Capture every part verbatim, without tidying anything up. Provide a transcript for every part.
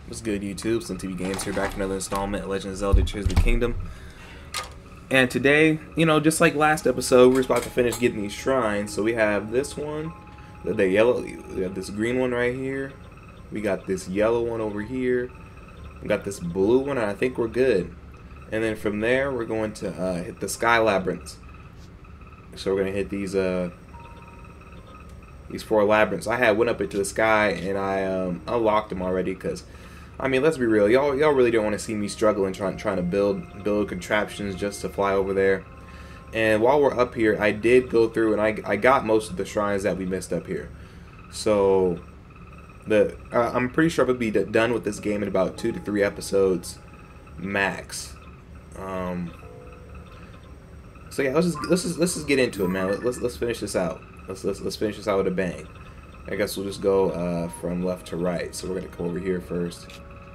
What's good, YouTube? SlimTvGames here, back for another installment of Legend of Zelda Tears of the Kingdom. And today, you know, just like last episode, we're about to finish getting these shrines. So we have this one, the, the yellow, we have this green one right here. We got this yellow one over here. We got this blue one, and I think we're good. And then from there, we're going to uh, hit the Sky Labyrinths. So we're going to hit these uh, these four labyrinths. I had went up into the sky, and I um, unlocked them already because, I mean, let's be real. Y'all, y'all really don't want to see me struggling trying, trying to build, build contraptions just to fly over there. And while we're up here, I did go through and I, I got most of the shrines that we missed up here. So, the uh, I'm pretty sure I'll be done with this game in about two to three episodes, max. Um. So yeah, let's just let's just let's just get into it, man. Let's let's finish this out. Let's let's let's finish this out with a bang. I guess we'll just go uh, from left to right. So we're gonna come over here first.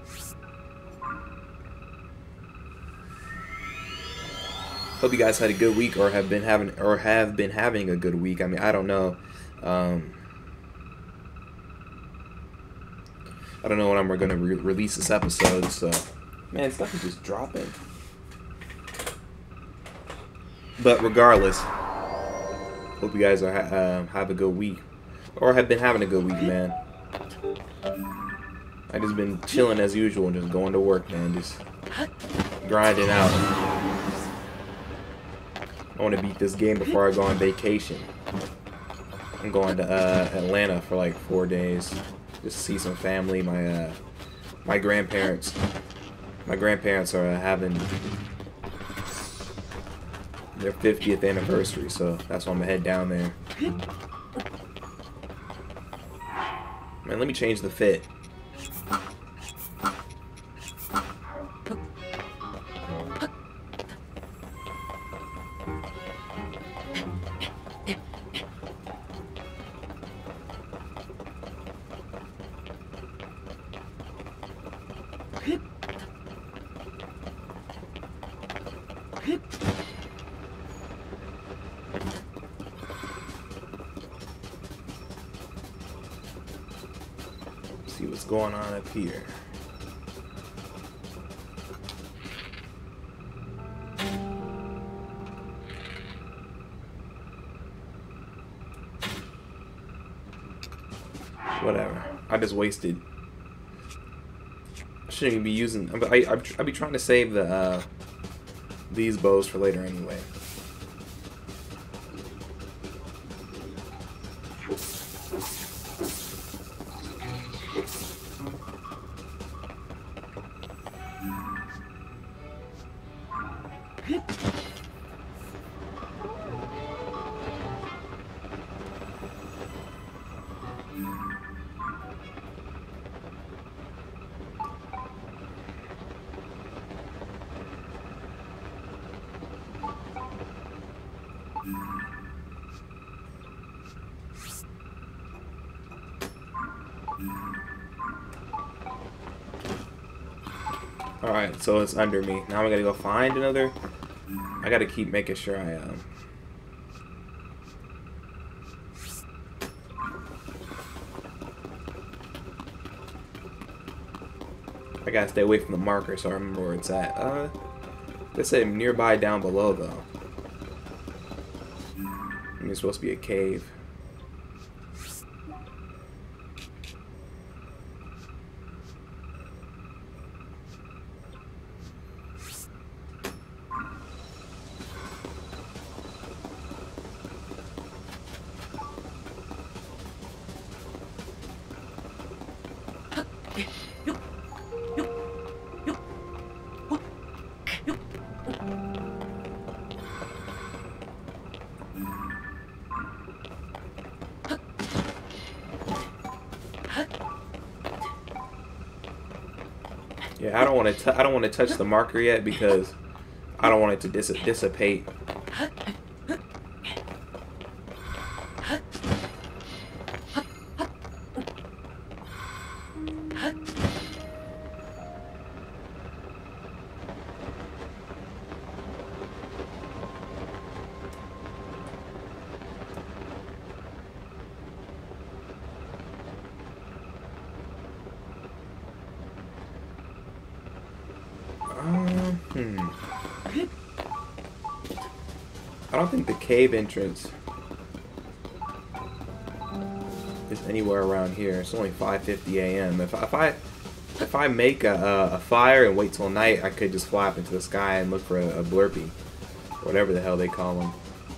Hope you guys had a good week, or have been having, or have been having a good week. I mean, I don't know. Um, I don't know when I'm going to re release this episode. So, man, stuff is just dropping. But regardless, hope you guys are ha uh, have a good week, or have been having a good week, man. I just been chilling as usual and just going to work, man. Just grinding out. I want to beat this game before I go on vacation. I'm going to uh, Atlanta for like four days, just to see some family. My uh, my grandparents, my grandparents are uh, having their fiftieth anniversary, so that's why I'm gonna head down there. Man, let me change the fit. See what's going on up here. Whatever. I just wasted. I shouldn't even be using. I, I, I'll be trying to save the uh, these bows for later anyway. Alright, so it's under me. Now I gotta go find another. I gotta keep making sure I um I gotta stay away from the marker so I remember where it's at. Uh they say nearby down below though. I mean, it's supposed to be a cave. Yeah, I don't want to. I don't want to touch the marker yet because I don't want it to dis dissipate. I don't think the cave entrance is anywhere around here. It's only five fifty A M If, if I if I make a, a fire and wait till night, I could just fly up into the sky and look for a, a blurpy, whatever the hell they call them.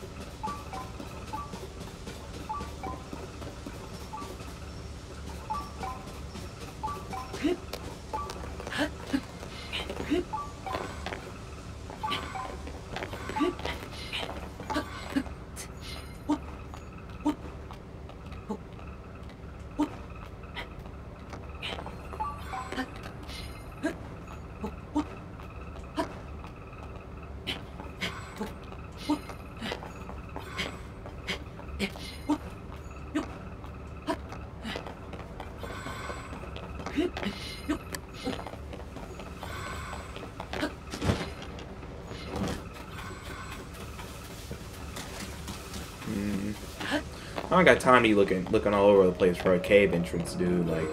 Mm. I don't got time to be looking looking all over the place for a cave entrance, dude. Like,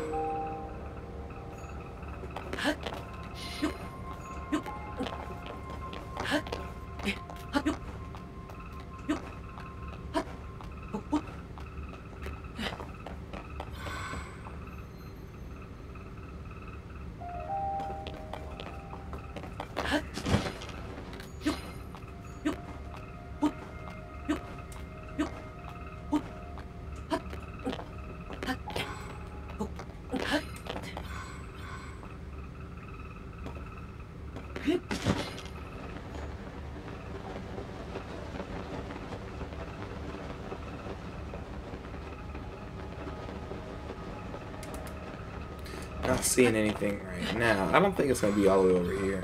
not seeing anything right now. I don't think it's gonna be all the way over here.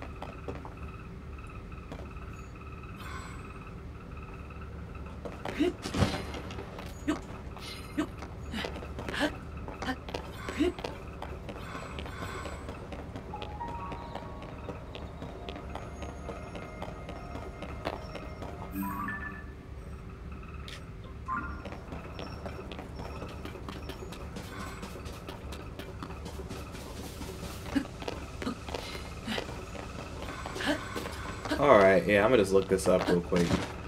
Alright, yeah, I'm gonna just look this up real quick.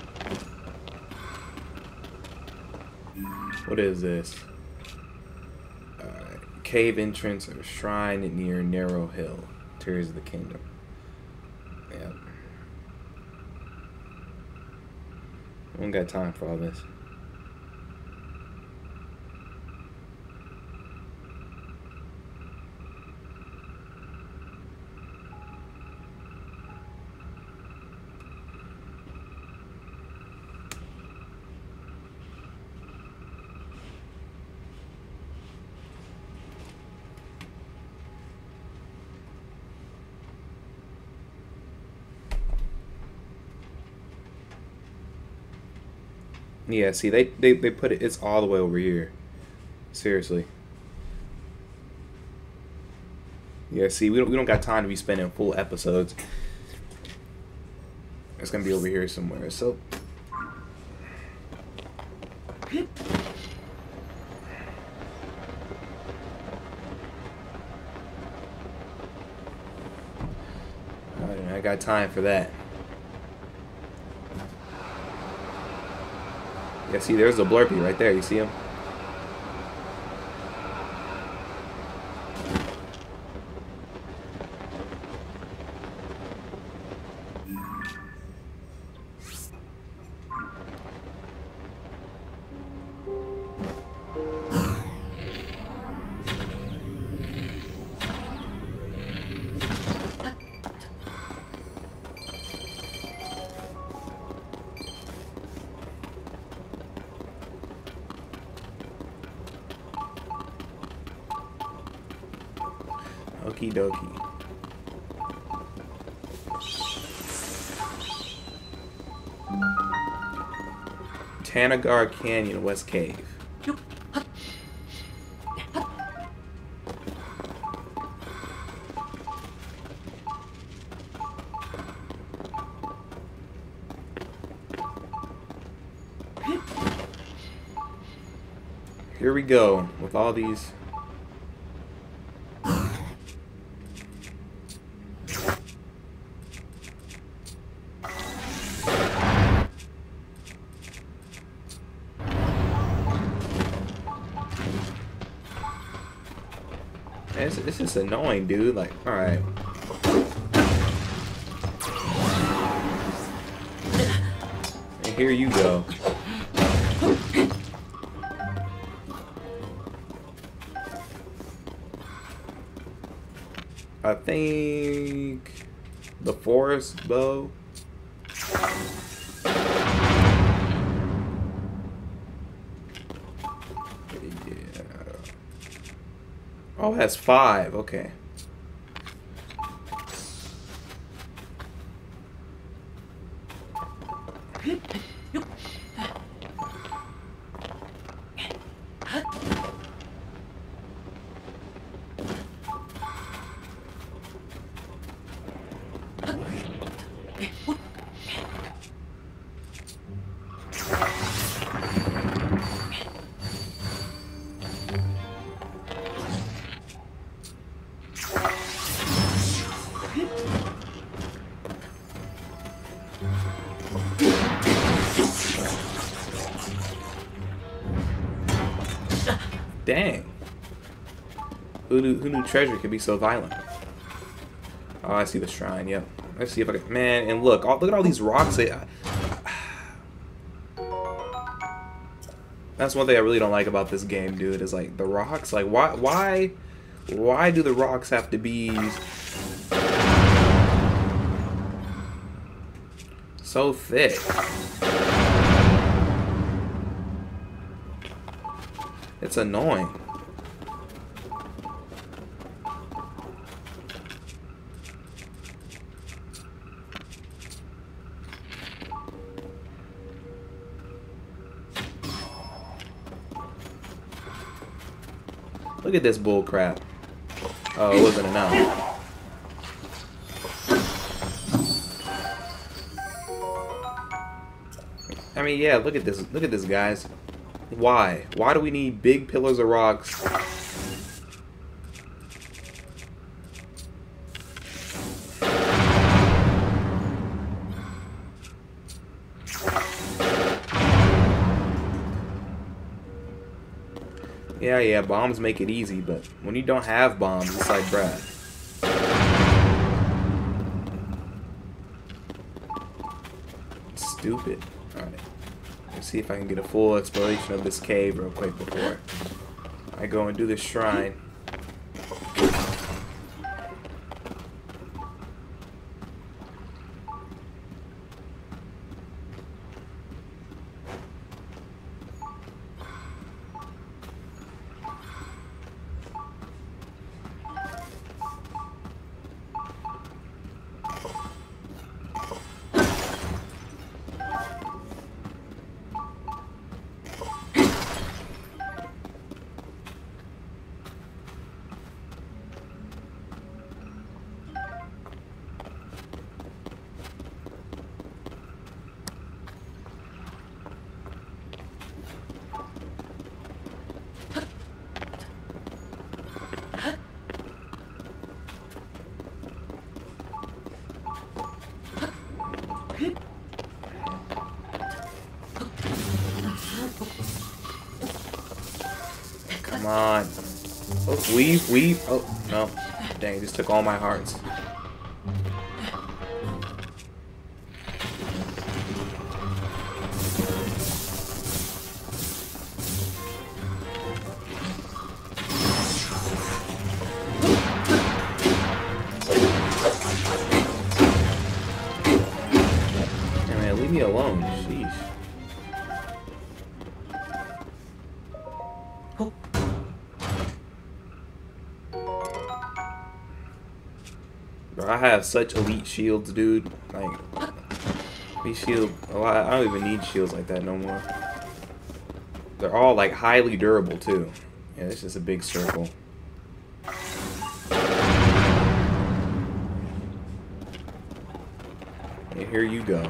What is this? Alright. Cave entrance or shrine near Narrow Hill. Tears of the Kingdom. Yep. I don't got time for all this. Yeah, see, they, they, they put it, it's all the way over here. Seriously. Yeah, see, we don't, we don't got time to be spending full episodes. It's going to be over here somewhere, so... I got time for that. Yeah, see, there's a blurpy right there. You see him? Okie dokie. Tanagar Canyon, West Cave. Here we go with all these. It's, it's just annoying, dude. Like, alright. And here you go. I think the forest bow. Yeah. Oh, it has five. Okay. Dang. Who knew, who knew treasure could be so violent? Oh, I see the shrine, yep. Let's see if I can... Man, and look. All, look at all these rocks. They, that's one thing I really don't like about this game, dude, is like the rocks. Like, why, why, why do the rocks have to be so thick? It's annoying. Look at this bull crap. Oh, it wasn't enough. I mean, yeah, look at this. Look at this, guys. Why? Why do we need big pillars of rocks? Yeah, yeah, bombs make it easy, but when you don't have bombs, it's like, bruh. Stupid. Alright. Let's see if I can get a full exploration of this cave real quick before I go and do this shrine. Come on. Oh, weave, weave. Oh, no. Dang, just took all my hearts. Hey, man, leave me alone. Sheesh. I have such elite shields, dude. Like, these shields, oh, I don't even need shields like that no more. They're all, like, highly durable, too. Yeah, it's just a big circle. And here you go.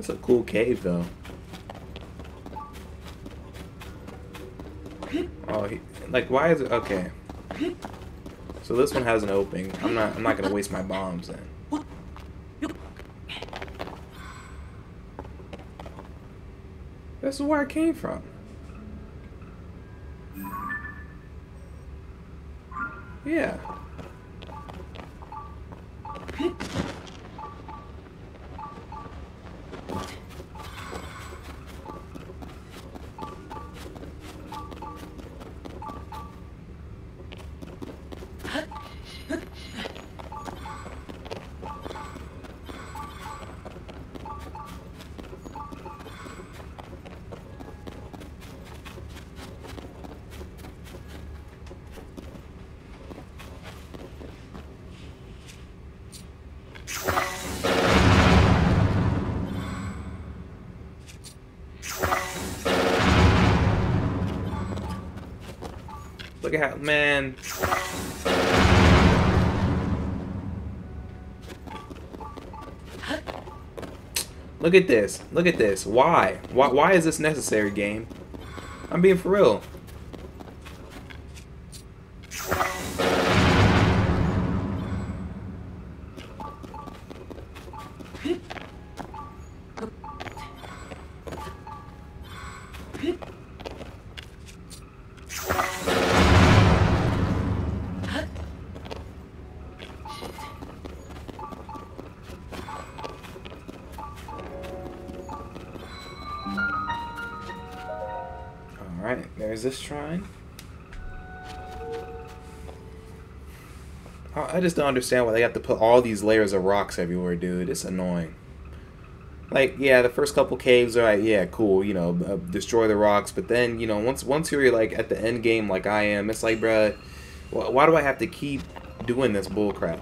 It's a cool cave though. Oh, he, like why is it okay? So this one has an opening. I'm not. I'm not gonna waste my bombs then. This is where I came from. Yeah. Look at how, man. Look at this. Look at this. Why? Why, why is this necessary, game? I'm being for real. Alright, there's this shrine. I just don't understand why they have to put all these layers of rocks everywhere, dude. It's annoying. Like, yeah, the first couple caves are like, yeah, cool, you know, uh, destroy the rocks. But then, you know, once once you're like at the end game like I am, it's like, bruh, wh why do I have to keep doing this bullcrap?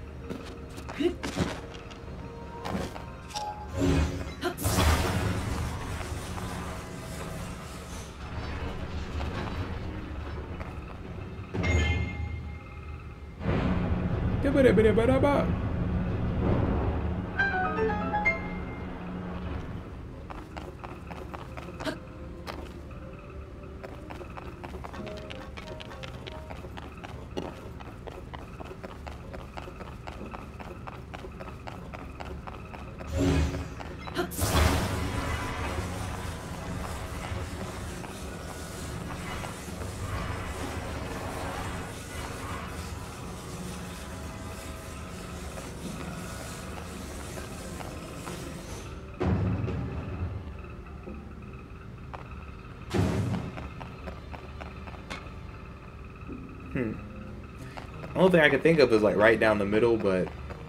Hmm. The only thing I can think of is like right down the middle, but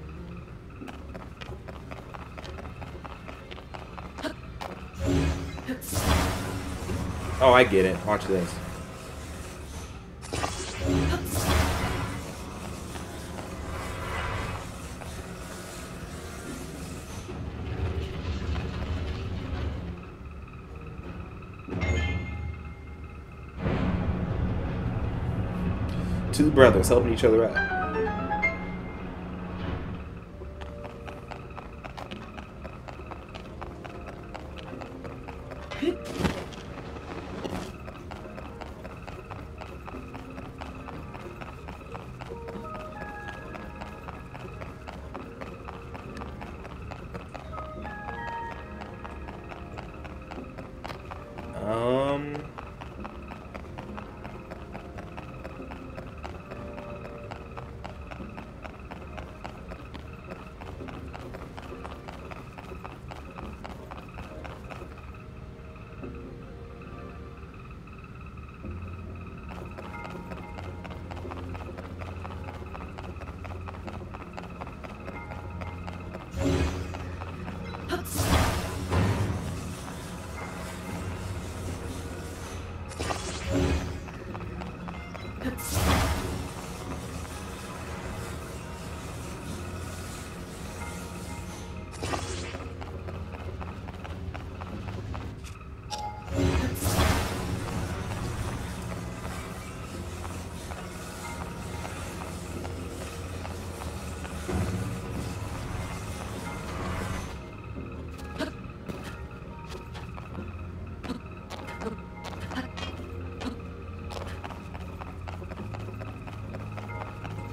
oh, I get it. Watch this. Two brothers helping each other out. Um...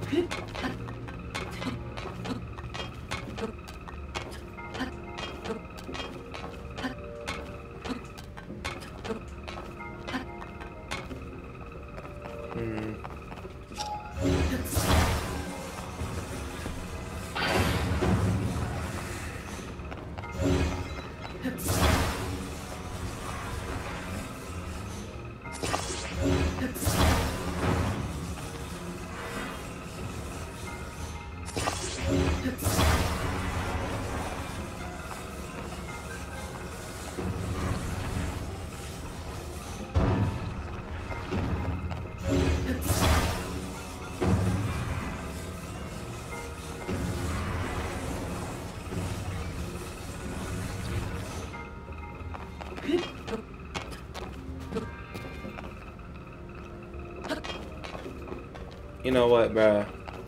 Hmm. You know what, bruh?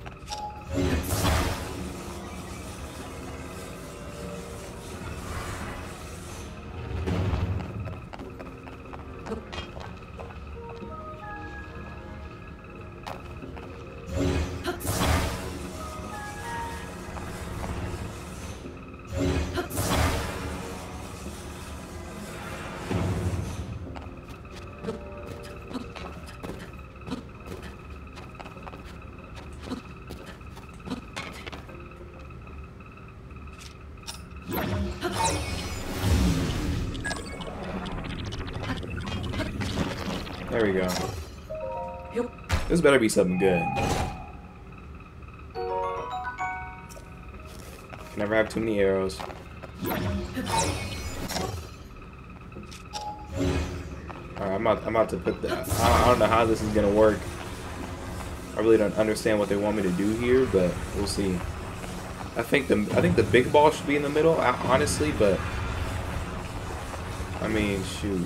There we go. This better be something good. Can never have too many arrows. Alright, I'm about, I'm about to put that. I don't know how this is gonna work. I really don't understand what they want me to do here, but we'll see. I think the I think the big ball should be in the middle, honestly, but I mean, shoot.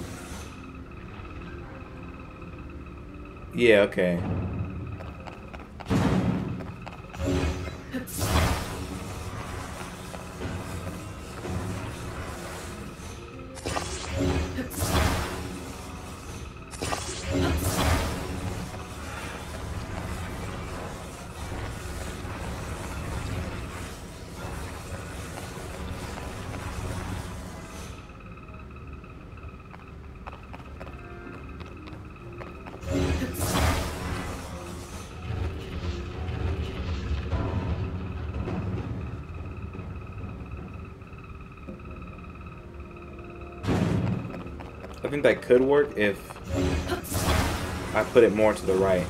Yeah, okay. I think that could work if I put it more to the right.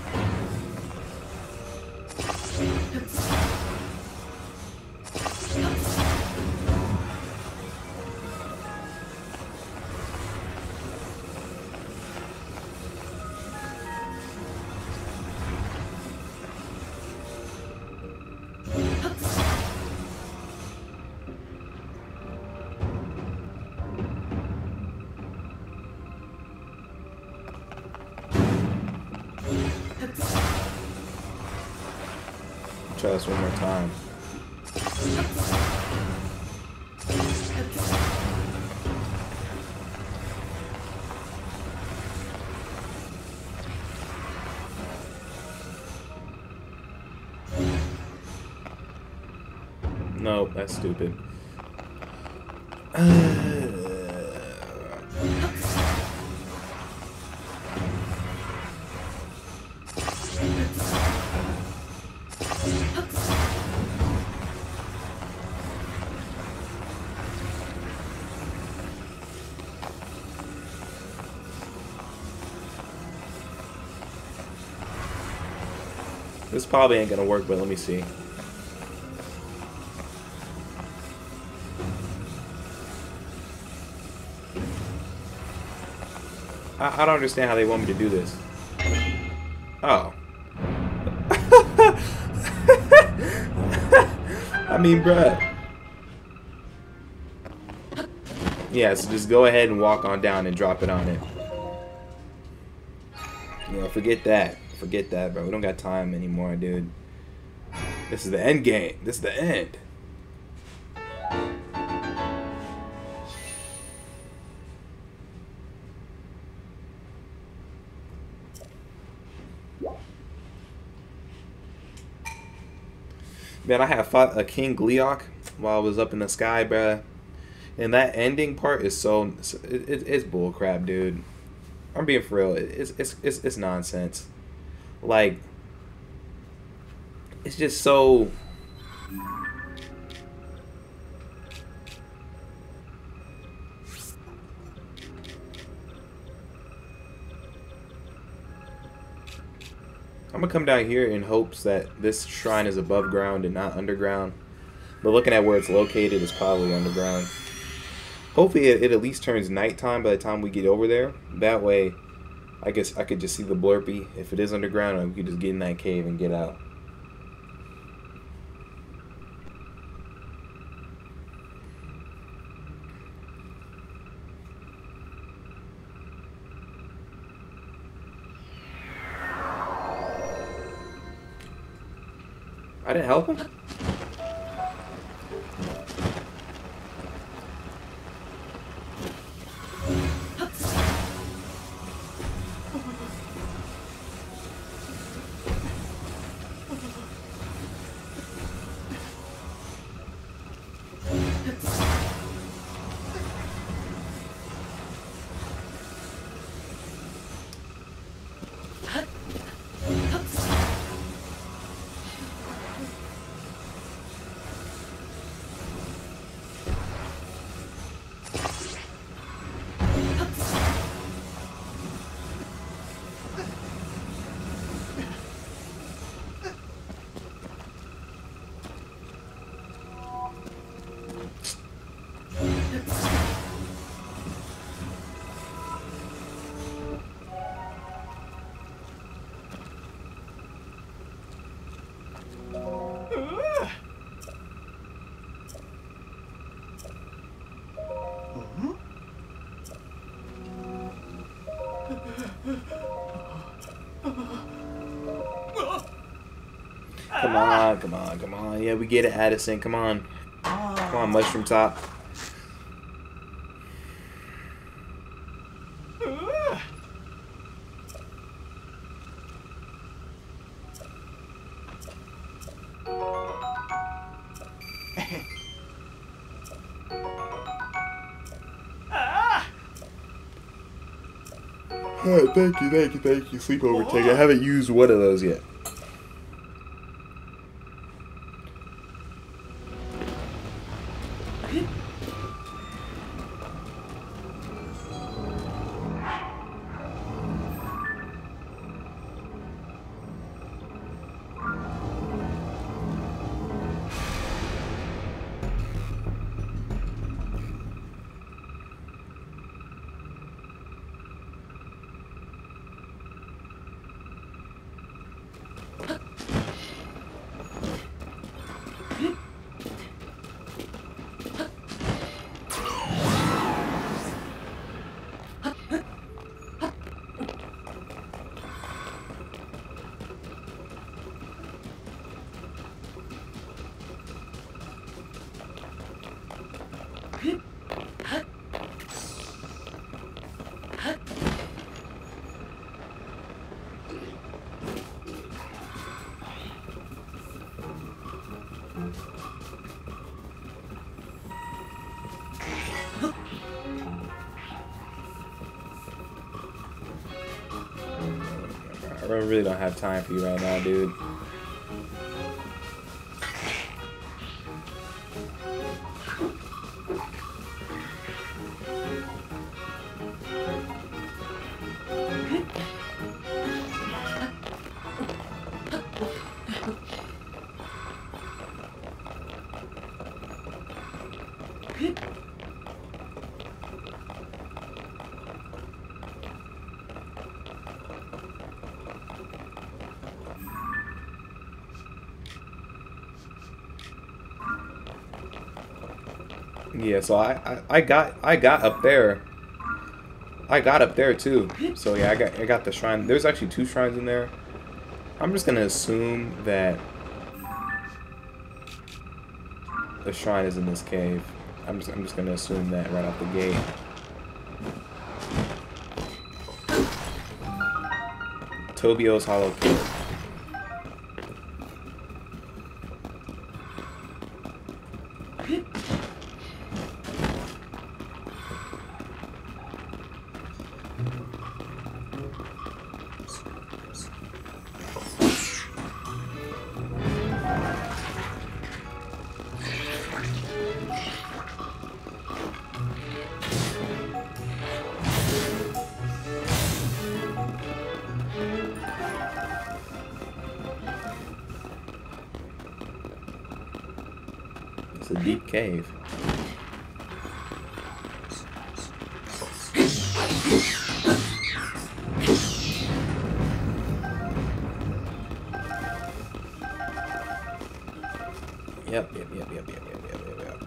Try this one more time. Nope, that's stupid. This probably ain't gonna work, but let me see. I, I don't understand how they want me to do this. Oh. I mean, bruh. Yeah, so just go ahead and walk on down and drop it on it. You know, forget that. Forget that, bro. We don't got time anymore, dude. This is the end game. This is the end. Man, I had fought a King Gleok while I was up in the sky, bruh. And that ending part is so it, it, it's bullcrap, dude. I'm being for real. It's it's it's it's nonsense. Like, it's just so. I'm gonna come down here in hopes that this shrine is above ground and not underground. But looking at where it's located, it's probably underground. Hopefully it, it at least turns nighttime by the time we get over there. That way, I guess I could just see the blurpy. If it is underground, we could just get in that cave and get out. I didn't help him? Come on, come on, come on. Yeah, we get it, Addison. Come on. Come on, Mushroom Top. Oh, thank you, thank you, thank you. Sleepover ticket. I haven't used one of those yet. I really don't have time for you right now, dude. Yeah, so I, I, I got I got up there. I got up there too. So yeah, I got I got the shrine. There's actually two shrines in there. I'm just gonna assume that the shrine is in this cave. I'm just I'm just gonna assume that right off the gate. Tobio's Hollow Cave. It's a deep cave. Yep, yep, yep, yep, yep, yep, yep, yep, yep.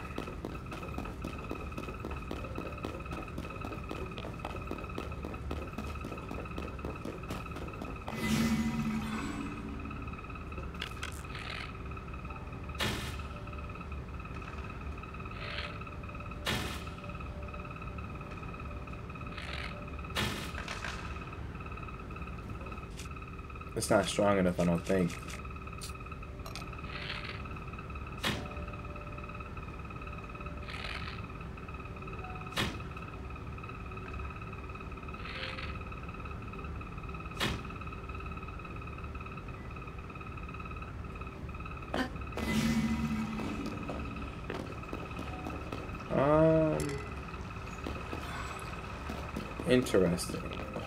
It's not strong enough, I don't think. Um, interesting.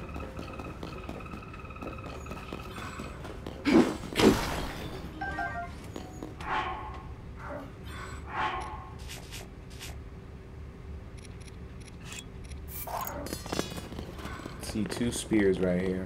See two spears right here.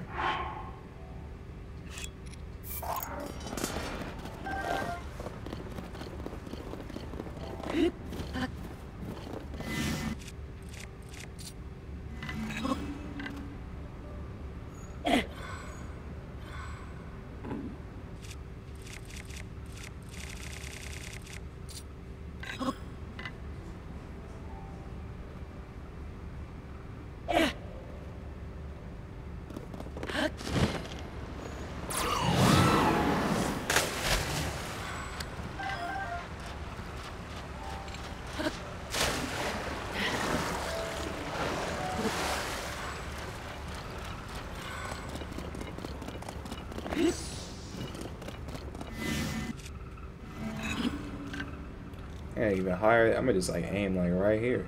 Yeah, even higher. I'm gonna just like aim like right here.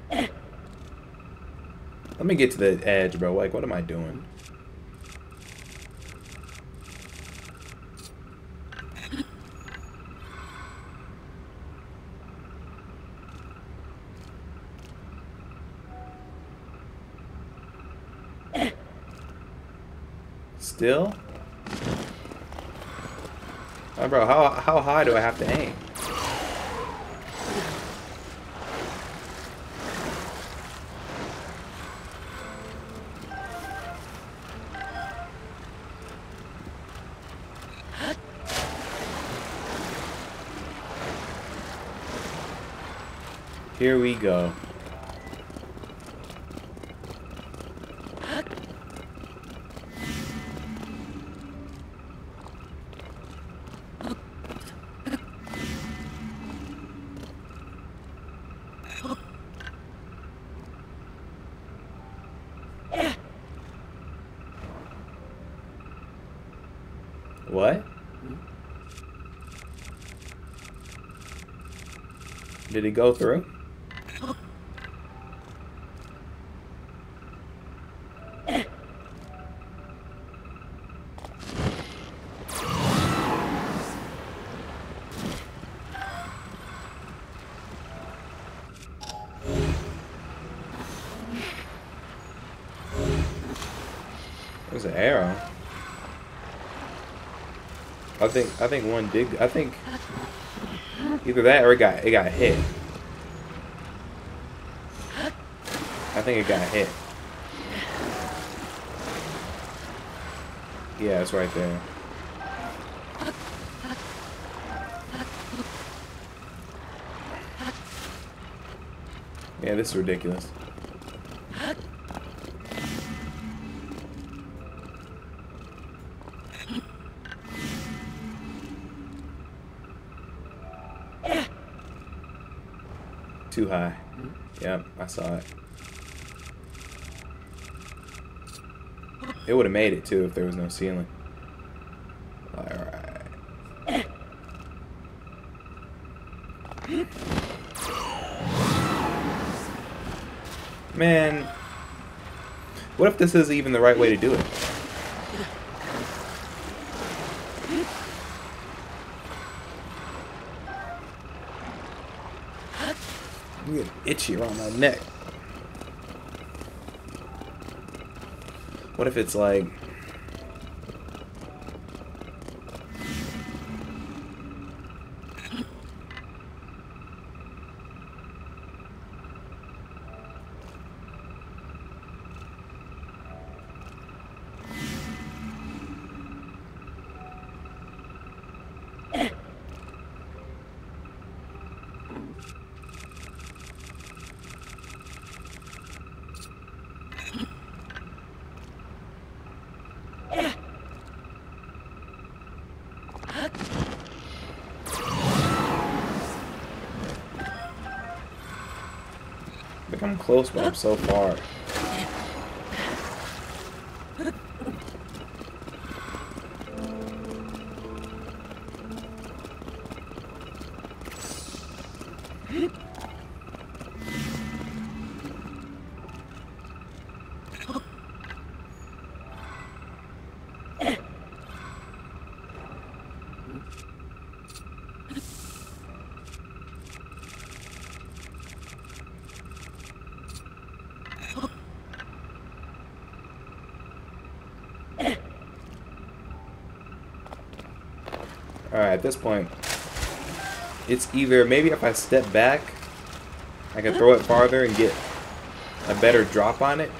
Let me get to the edge, bro. Like, what am I doing? Still? Oh, bro, how how high do I have to aim? Here we go. What? Did it go through? There's an arrow. I think I think one did. I think either that or it got it got hit. I think it got hit. Yeah, it's right there. Yeah, this is ridiculous. Too high. Yep, I saw it. It would have made it too if there was no ceiling. Alright. Man, what if this is even the right way to do it? I'm getting itchy around my neck. What if it's like... I think I'm close, but I'm so far. Alright, at this point, it's either, maybe if I step back, I can throw it farther and get a better drop on it.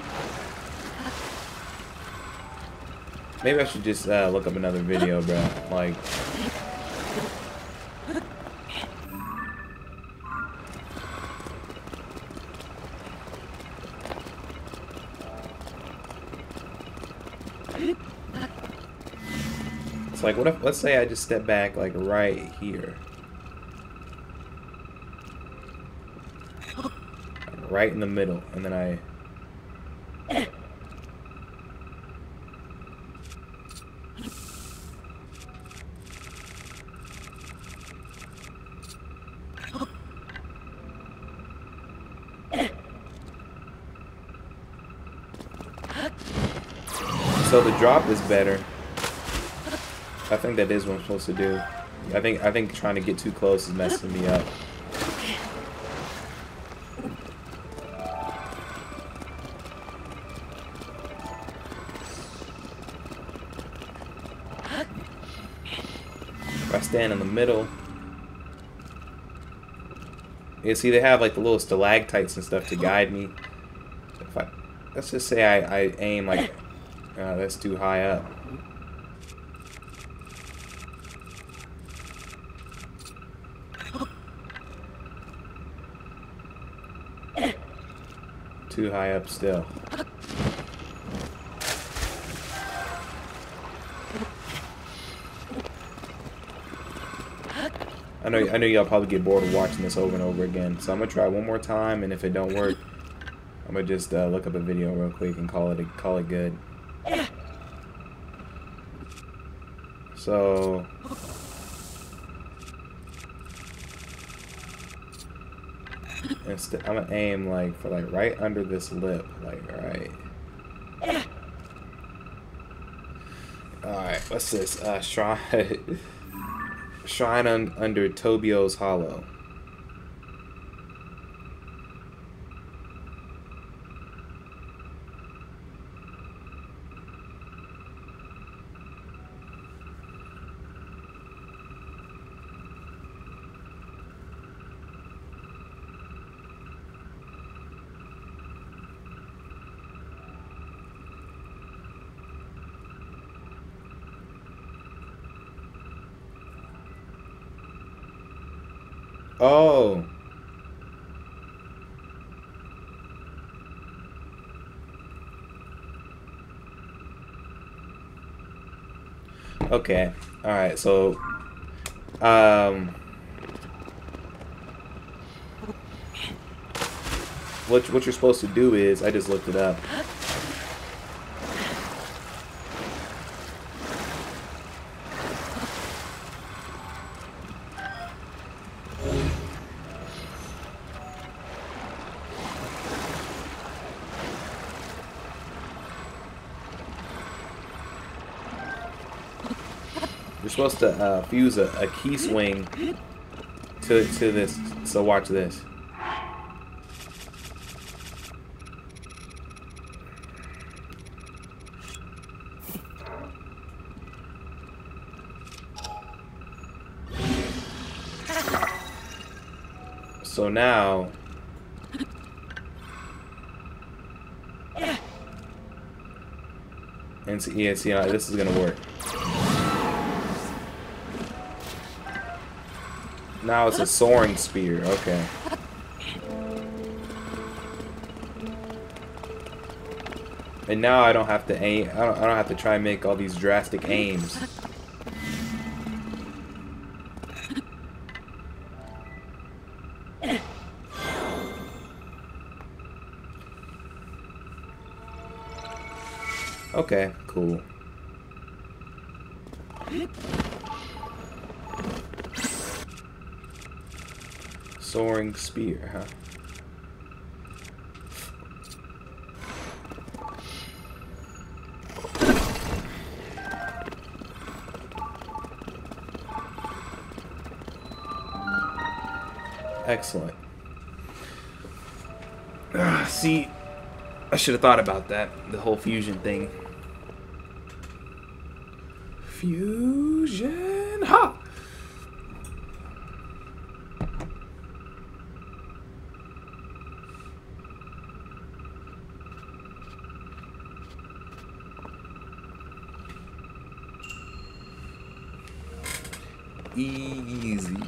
Maybe I should just uh, look up another video, bro. Like, it's like, what if, let's say I just step back, like, right here. Right in the middle, and then I... So the drop is better. I think that is what I'm supposed to do. I think I think trying to get too close is messing me up. If I stand in the middle, you see they have like the little stalactites and stuff to guide me. If I, let's just say I, I aim like, uh, that's too high up. Too high up still. I know I know y'all probably get bored of watching this over and over again, so I'm gonna try one more time, and if it don't work, I'm gonna just uh, look up a video real quick and call it call it good. So instead, I'm gonna aim like for like right under this lip, like right. All right, what's this? Uh, shrine, shrine un under Tobio's Hollow. Oh. Okay. All right. So, um, what what you're supposed to do is, I just looked it up. You're supposed to uh, fuse a, a key swing to to this. So watch this. So now... And see, yeah, see how this is gonna work. Now it's a soaring spear. Okay. And now I don't have to aim. I don't. I don't have to try and make all these drastic aims. Okay, cool. Soaring spear, huh? Excellent. Uh, see, I should have thought about that, the whole fusion thing. Fusion, ha! Easy.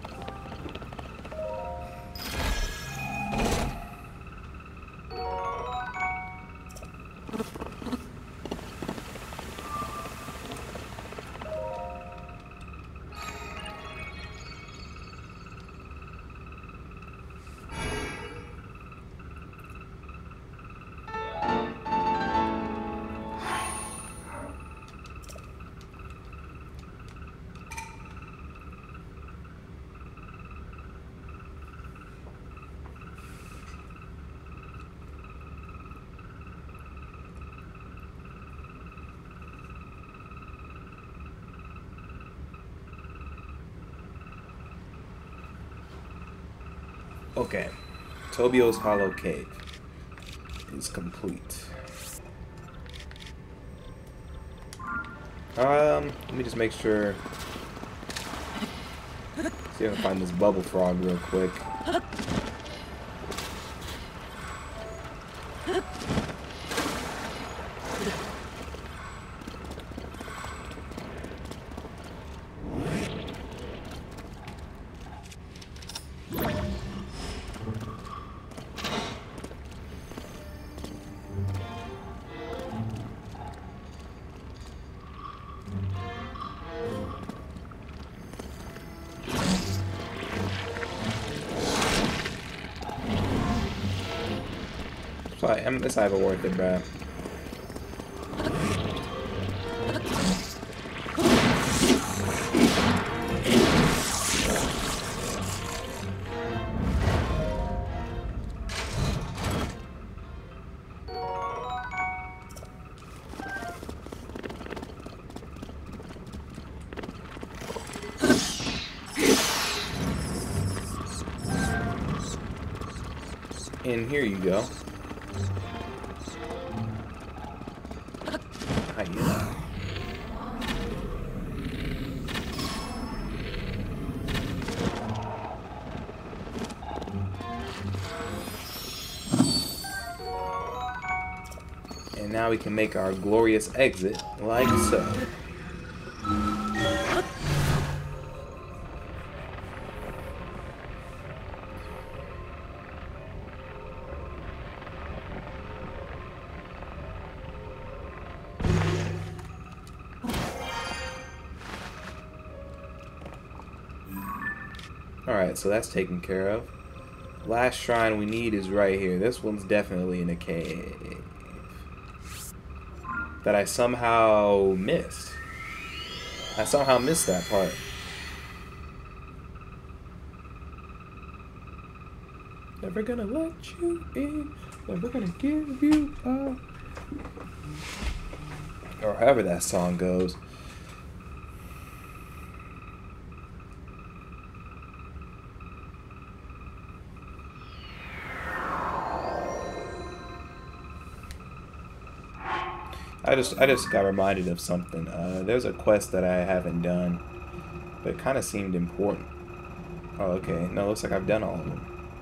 Okay, Tobio's Hollow Cave is complete. Um, let me just make sure. See if I can find this bubble frog real quick. I'm this not even worth it, bruh. And here you go. Hiya. And now we can make our glorious exit like so. Alright, so that's taken care of. Last shrine we need is right here. This one's definitely in a cave that I somehow missed. I somehow missed that part. Never gonna let you in. Never gonna give you up. Or however that song goes. I just I just got reminded of something. Uh, there's a quest that I haven't done, but it kind of seemed important. Oh, okay. No, it looks like I've done all of them.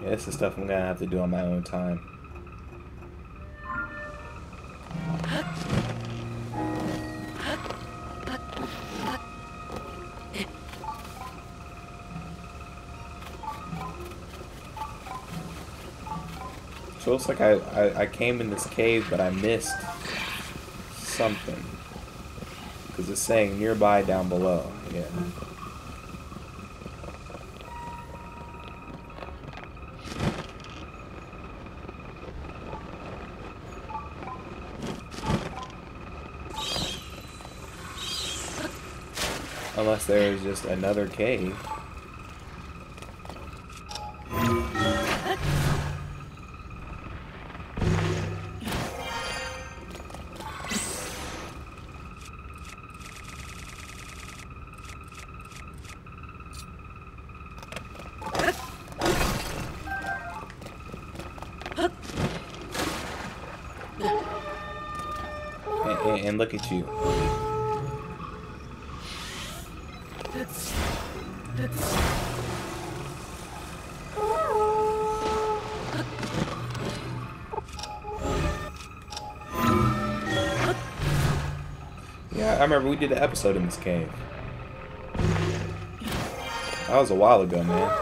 Yeah, this is stuff I'm gonna have to do on my own time. So it looks like I, I, I came in this cave, but I missed something. Because it's saying nearby down below. Yeah. Unless there is just another cave. And, and look at you. Yeah, I remember we did an episode in this cave. That was a while ago, man.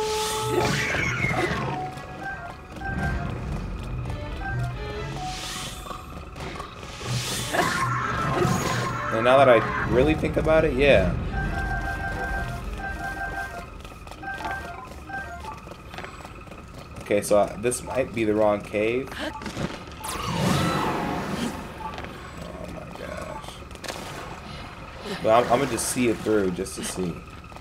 And now that I really think about it, yeah. Okay, so uh, this might be the wrong cave. Oh my gosh. But I'm, I'm gonna just see it through just to see.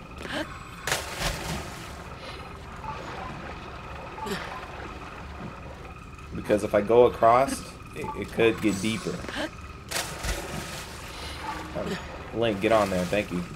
Because if I go across, it, it could get deeper. Link, get on there, thank you.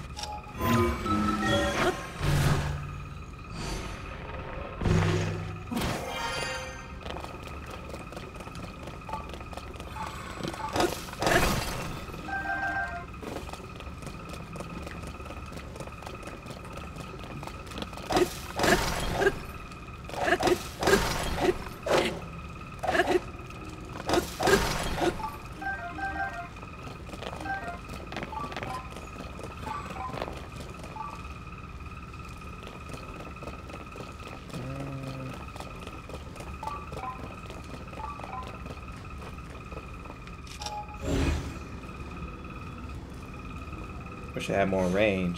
Wish I had more range.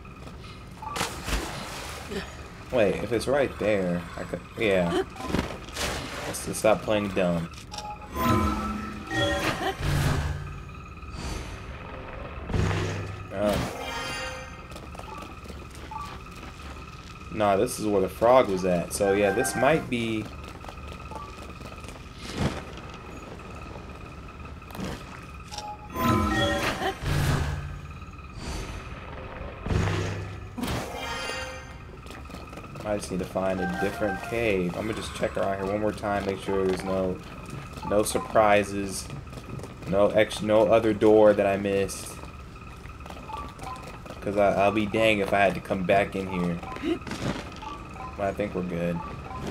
Wait, if it's right there, I could. Yeah. Let's just stop playing dumb. Oh. Nah, this is where the frog was at. So yeah, this might be. I just need to find a different cave. I'm gonna just check around here one more time, make sure there's no no surprises, no ex no other door that I missed. Cause I, I'll be dang if I had to come back in here. But I think we're good.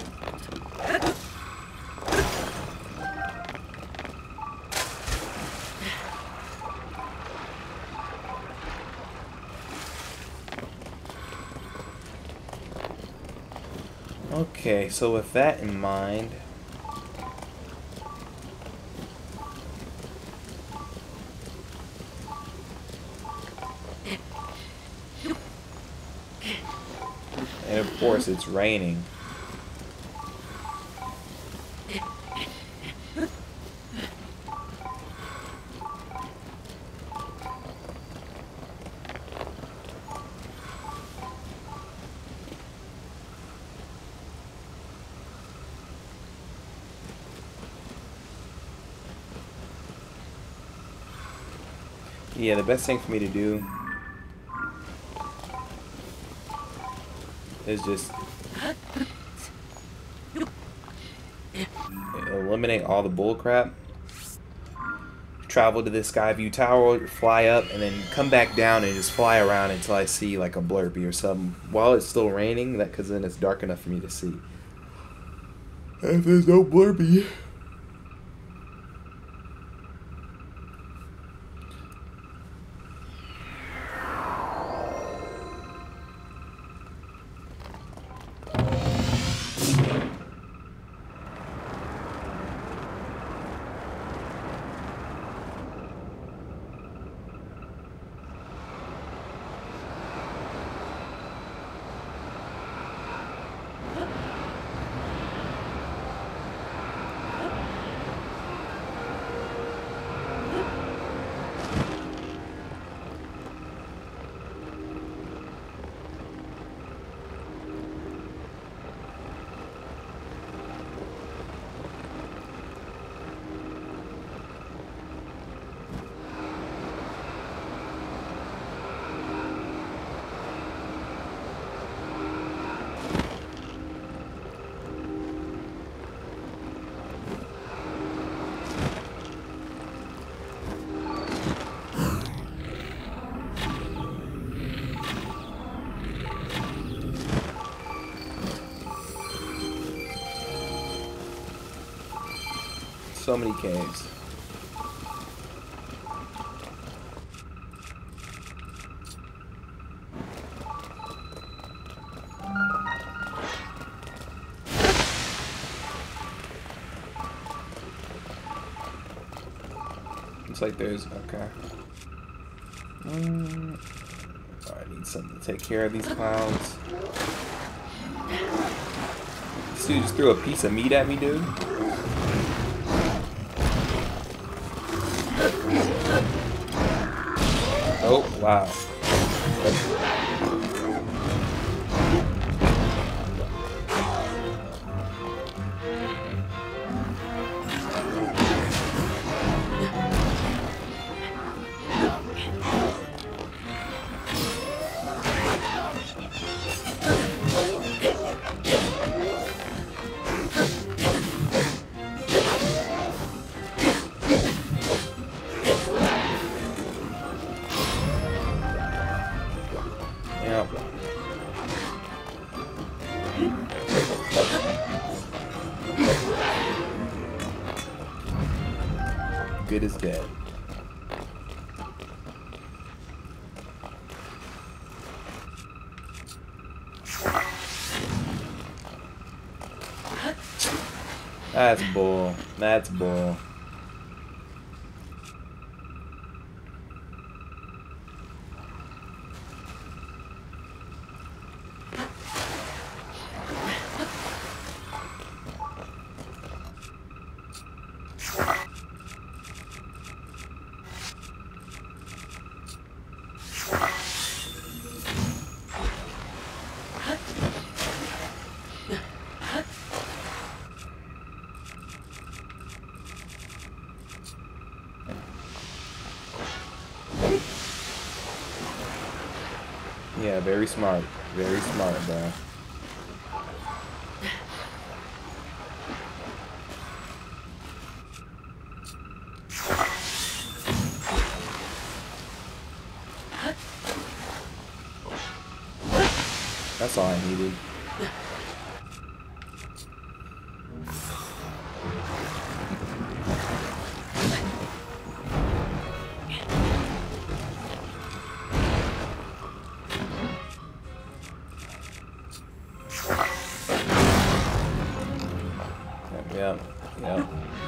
Okay, so with that in mind, and of course it's raining. Yeah, the best thing for me to do is just eliminate all the bullcrap, travel to this Skyview Tower, fly up, and then come back down and just fly around until I see like a blurpy or something while it's still raining, that because then it's dark enough for me to see. If there's no blurby. So many caves. Looks like there's okay. Um, oh, I need something to take care of these clouds. This dude just threw a piece of meat at me, dude. Oh, wow. Good as dead. That's bull. That's bull. Yeah, very smart. Very smart, bro. That's all I needed. Yep, yep.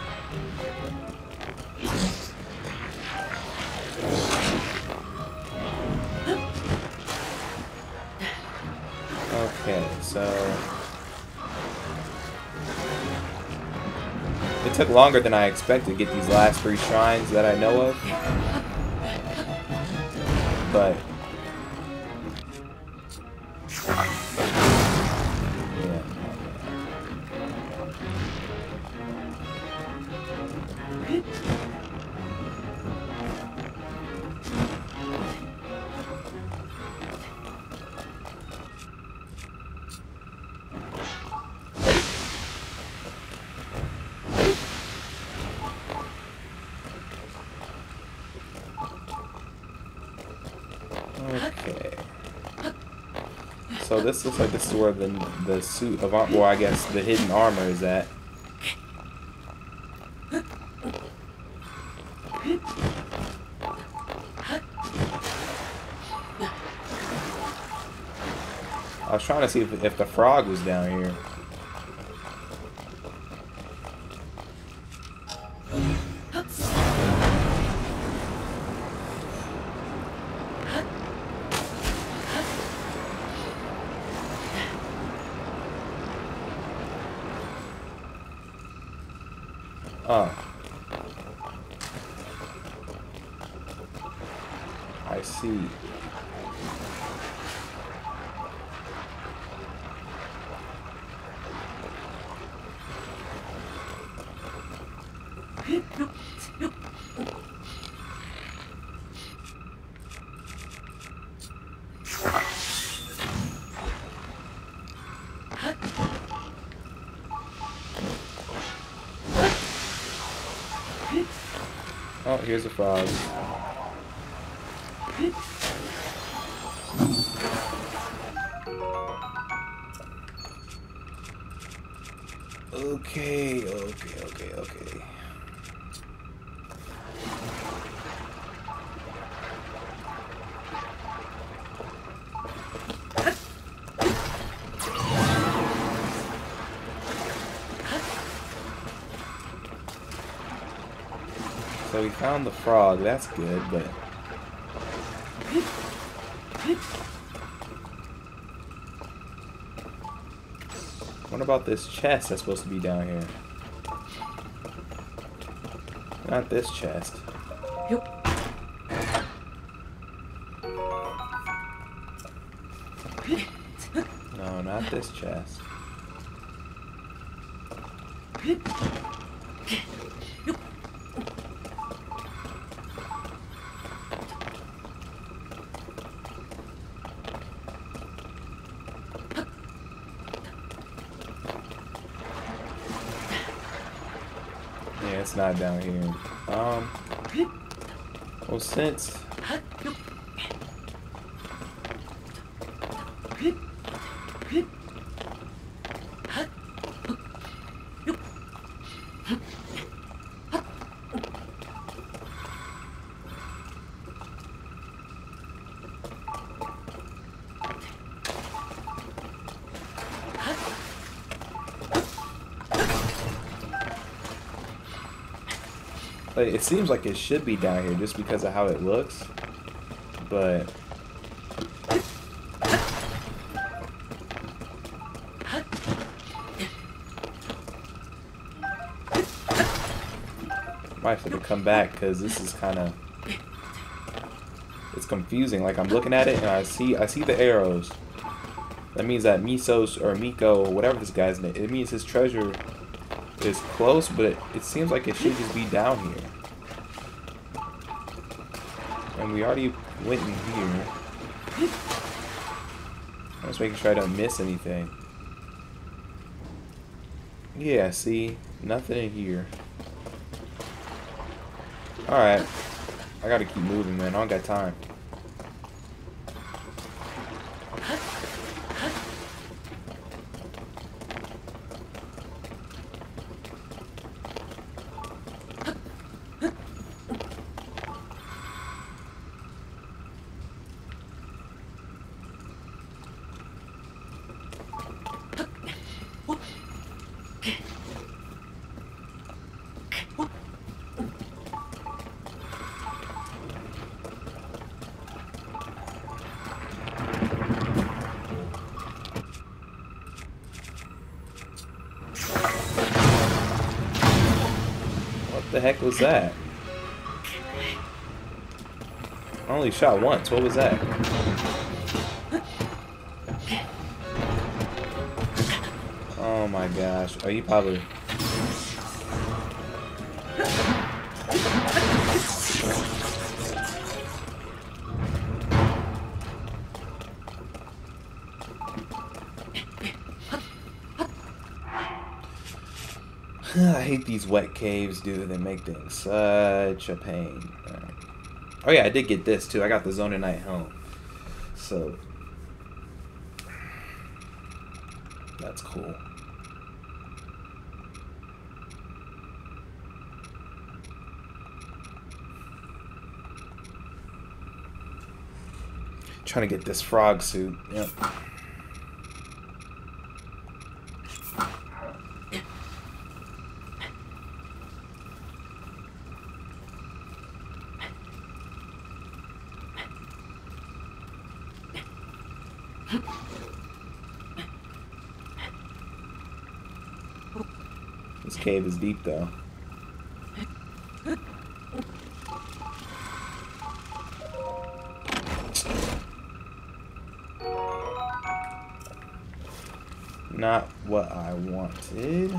Okay, so it took longer than I expected to get these last three shrines that I know of, but yeah. Okay. So this looks like this is where the the suit of armor, or I guess the hidden armor is at. I was trying to see if, if the frog was down here. Oh. I see. Oh, here's a frog. Okay, okay, okay, okay. So we found the frog, that's good, but... What about this chest that's supposed to be down here? Not this chest. No, not this chest. Yeah, it's not down here. Um, well, since it seems like it should be down here just because of how it looks, but might have to come back because this is kind of it's confusing. Like I'm looking at it and I see I see the arrows. That means that Misos or Miko, whatever this guy's name, it means his treasure is close, but it, it seems like it should just be down here. And we already went in here. I'm just making sure I don't miss anything. Yeah, see? Nothing in here. Alright. I gotta keep moving, man. I don't got time. What the heck was that? I only shot once. What was that? Oh my gosh. Oh, you probably... I hate these wet caves, dude. They make things such a pain. Right. Oh yeah, I did get this too. I got the Zone of Night helm. So that's cool. Trying to get this frog suit. Yep. This cave is deep, though. Not what I wanted.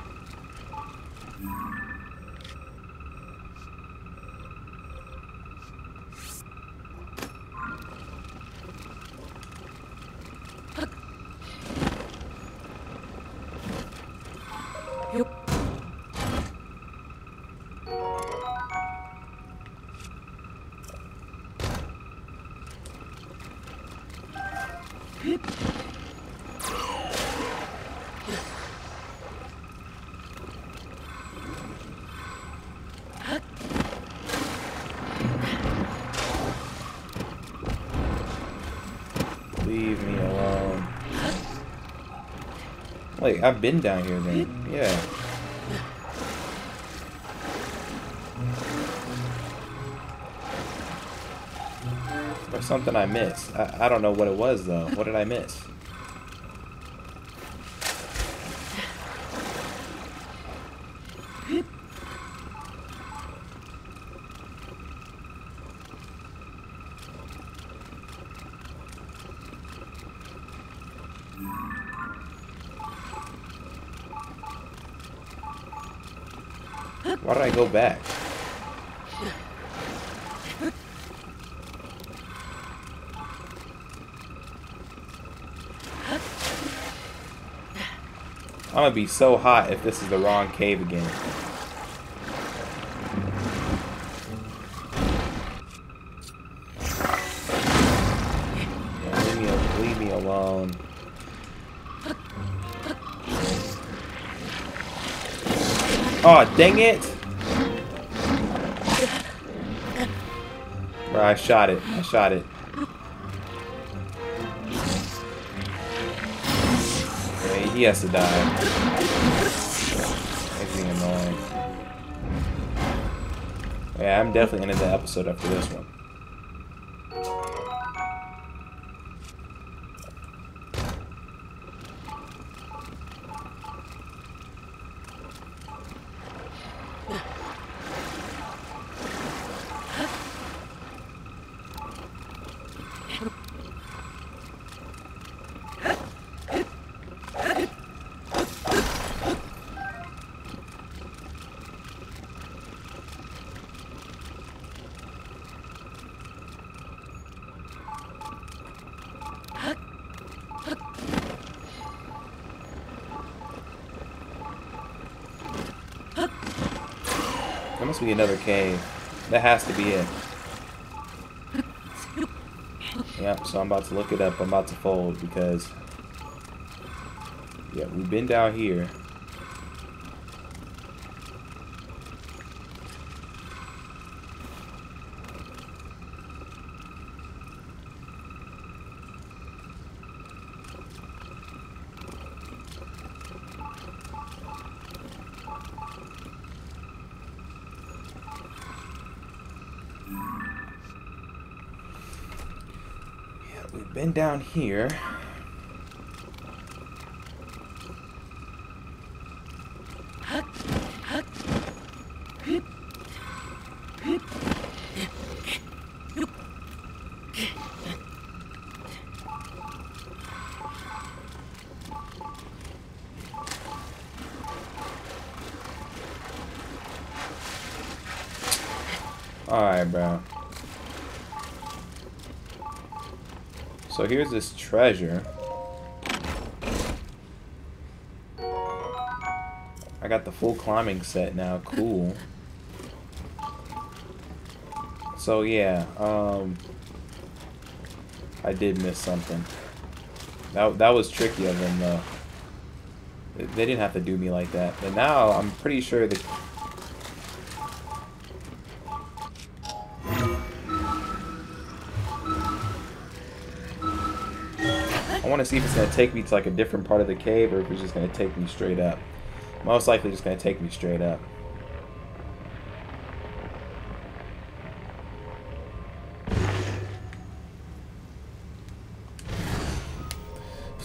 Leave me alone. Wait, I've been down here then. Yeah. Or something I missed. I, I don't know what it was though. What did I miss? Why did I go back? I'm gonna be so hot if this is the wrong cave again. Yeah, leave me, leave me alone. Oh, dang it! Bro, I shot it. I shot it. Okay, he has to die. Makes me annoying. Yeah, I'm definitely ending the episode after this one. There must be another cave. That has to be it. Yep, so I'm about to look it up. I'm about to fold because... yeah, we've been down here. We've been down here. Alright, bro. So here's this treasure. I got the full climbing set now. Cool. So yeah, um, I did miss something. That that was tricky of them though. They didn't have to do me like that. But now I'm pretty sure that. I want to see if it's going to take me to like a different part of the cave or if it's just going to take me straight up. Most likely just going to take me straight up.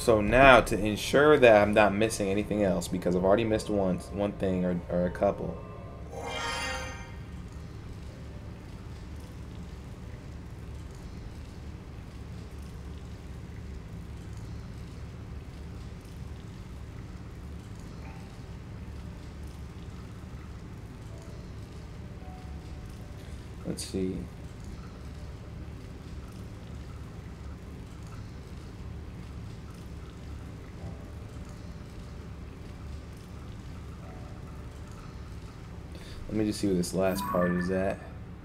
So now, to ensure that I'm not missing anything else, because I've already missed once, one thing or, or a couple. Let's see. Let me just see where this last part is at.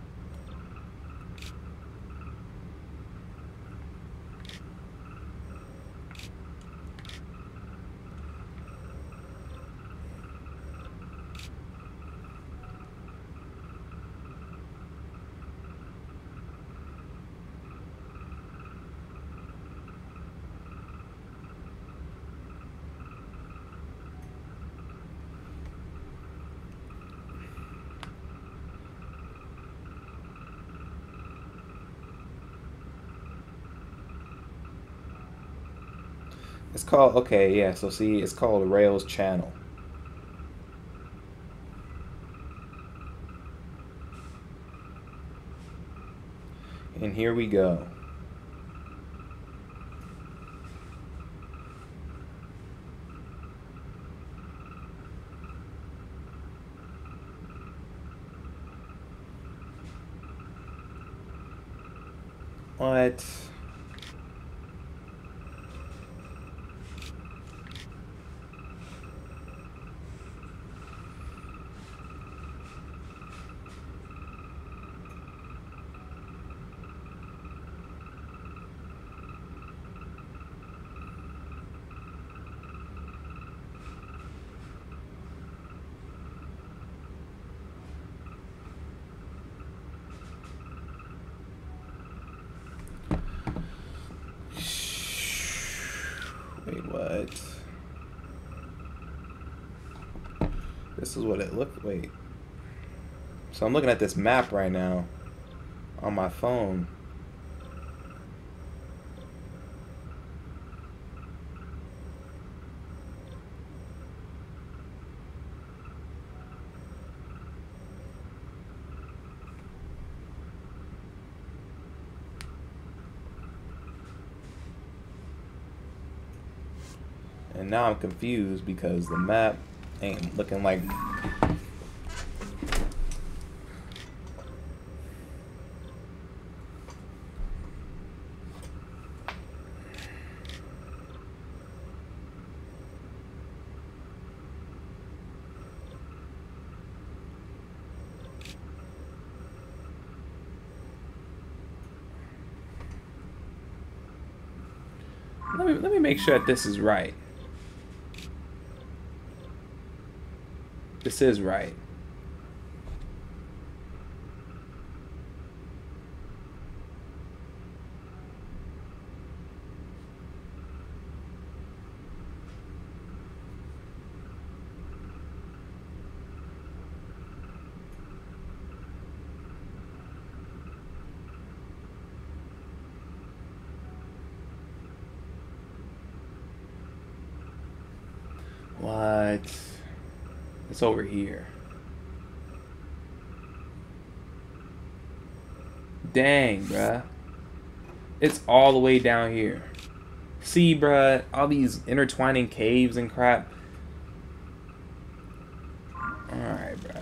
It's called, okay, yeah, so see, it's called Rails Channel. And here we go. What? Wait, what? This is what it looked. Wait. So I'm looking at this map right now on my phone. And now I'm confused because the map ain't looking like... Let me, let me make sure that this is right. This is right. What? It's over here. Dang, bruh. It's all the way down here. See, bruh, all these intertwining caves and crap. Alright, bruh.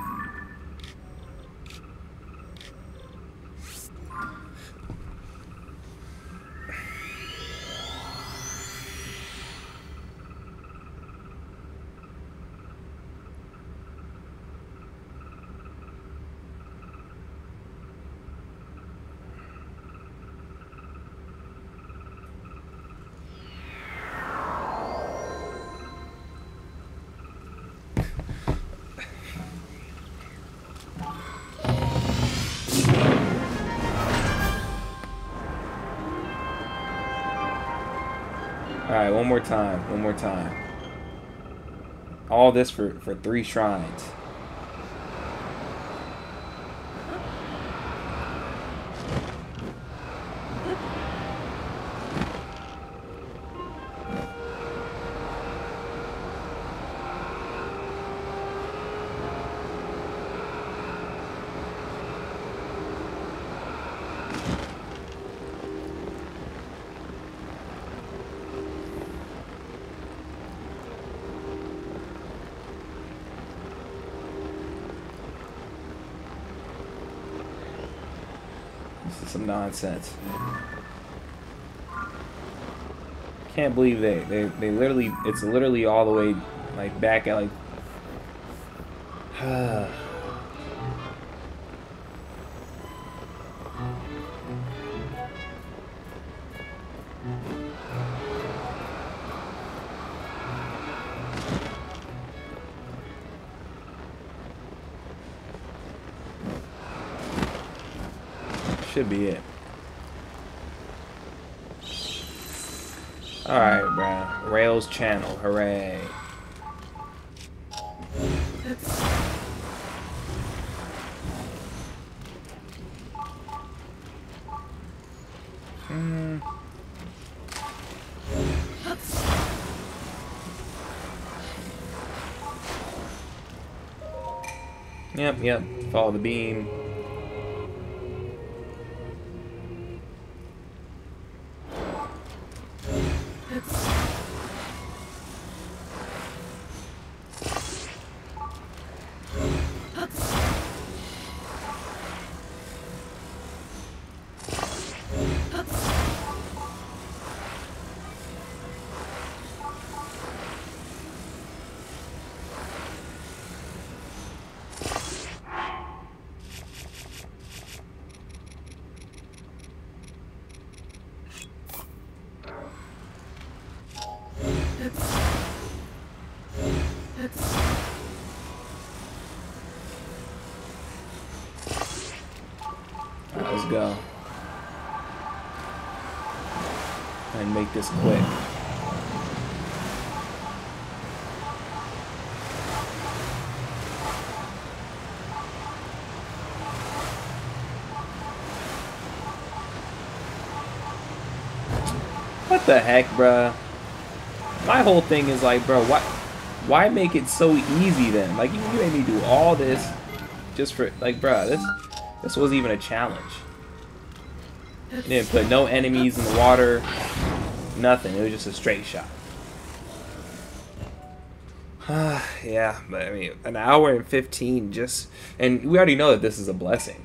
Alright, one more time. One more time. All this for, for three shrines. some nonsense. Can't believe they, they, they literally, it's literally all the way, like, back at, like, should be it. Alright, bruh. Rails channel, hooray. Mm. Yep, yep. Follow the beam. Let's go. And make this quick. What the heck, bruh? My whole thing is like, bro, why, why make it so easy then? Like, you, you made me do all this just for, like, bruh, this, this wasn't even a challenge. You didn't put no enemies in the water, nothing. It was just a straight shot. Yeah, but I mean, an hour and fifteen just, and we already know that this is a blessing.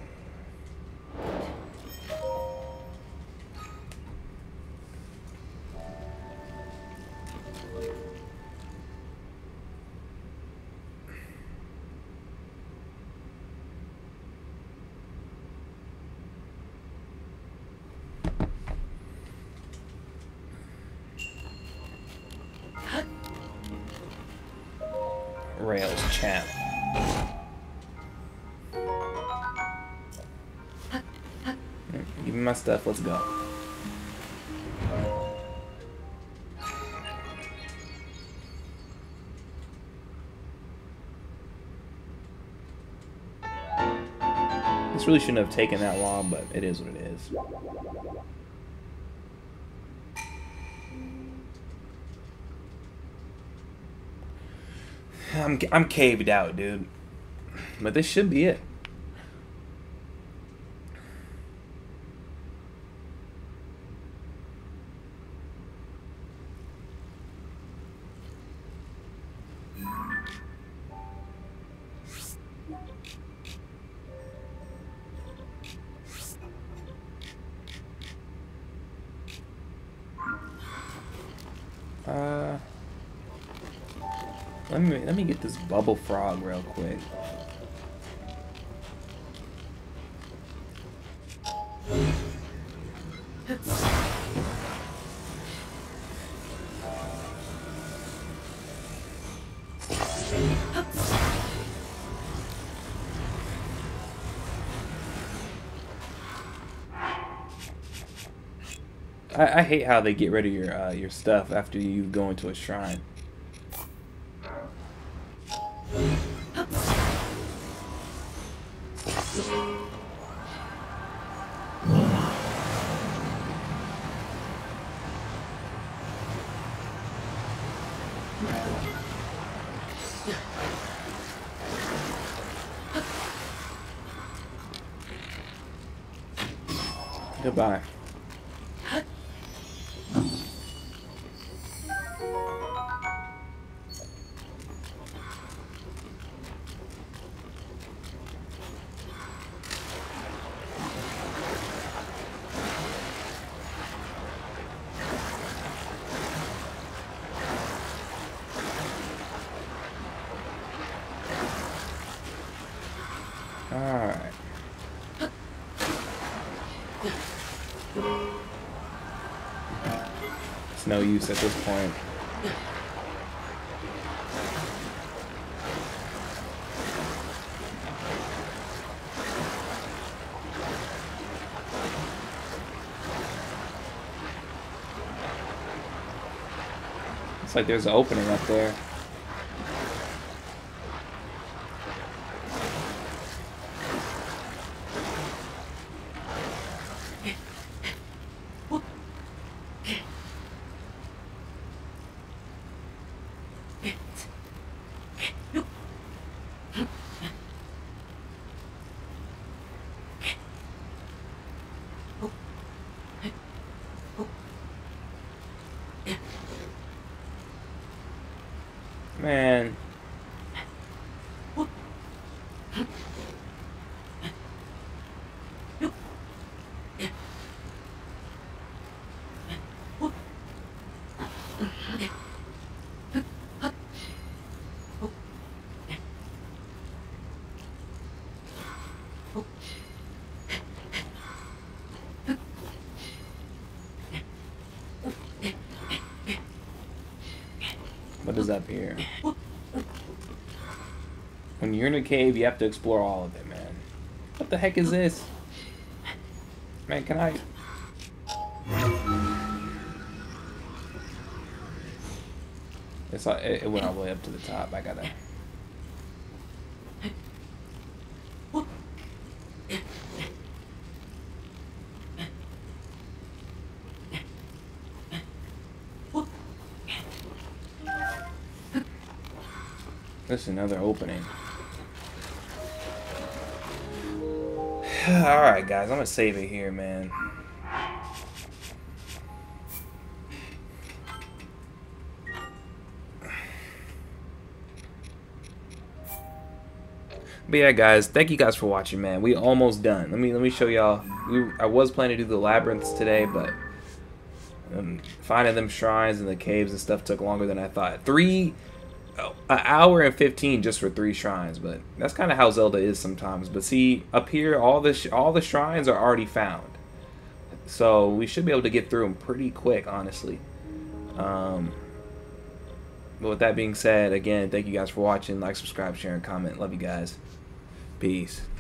Rails channel. Give me my stuff, let's go. This really shouldn't have taken that long, but it is what it is. I'm, I'm caved out, dude. But this should be it. Uh... Let me let me get this bubble frog real quick. I, I hate how they get rid of your uh, your stuff after you go into a shrine. Goodbye. It's no use at this point. It's like there's an opening up there. Man. What is up here? When you're in a cave, you have to explore all of it, man. What the heck is this? Man, can I... It's like, it went all the way up to the top. I gotta... There's another opening. Alright, guys. I'm gonna save it here, man. But yeah, guys, thank you guys for watching, man. We almost done. Let me let me show y'all. We I was planning to do the labyrinths today, but um, finding them shrines and the caves and stuff took longer than I thought. Three, oh, an hour and fifteen just for three shrines, but that's kind of how Zelda is sometimes. But see, up here, all the sh all the shrines are already found, so we should be able to get through them pretty quick, honestly. Um. But with that being said, again, thank you guys for watching. Like, subscribe, share, and comment. Love you guys. Peace.